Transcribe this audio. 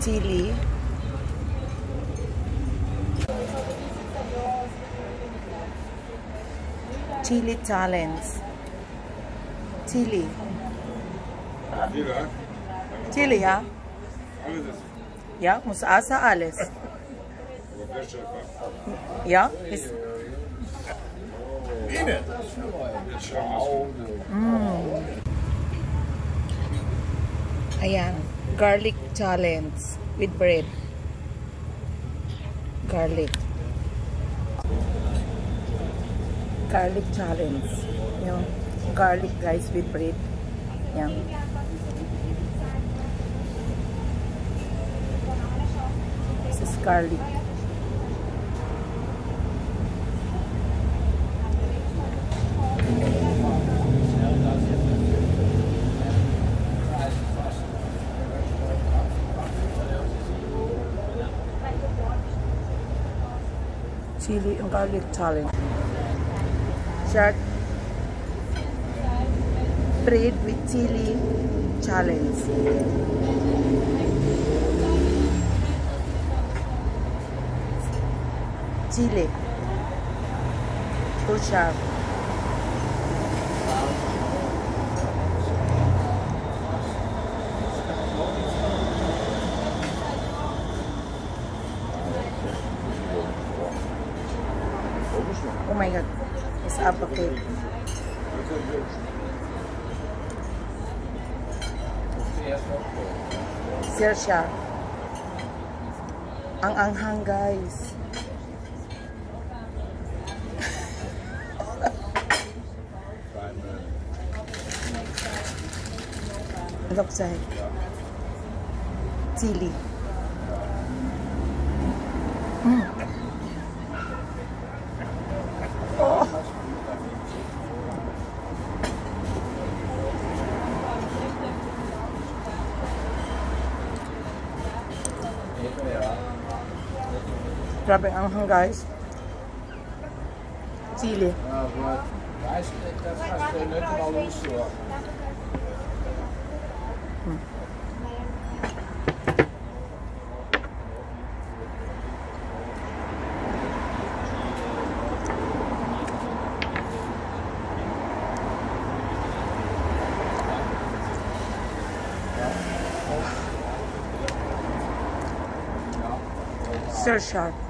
chili, chili challenge, chili, chili ja? Ja, muss asa alles. Ja, ist. Ayan, garlic challenge with bread. Garlic challenge. Yung garlic guys with bread. Yan. This is garlic. Chili and garlic challenge. Short bread with chili challenge. Chili. Too sharp. Oh my god, it's up a cake. Siya. Ang anghang guys. Look side. Chili. Oh. Grabe ang anghang guys. Chili. Sir sharp.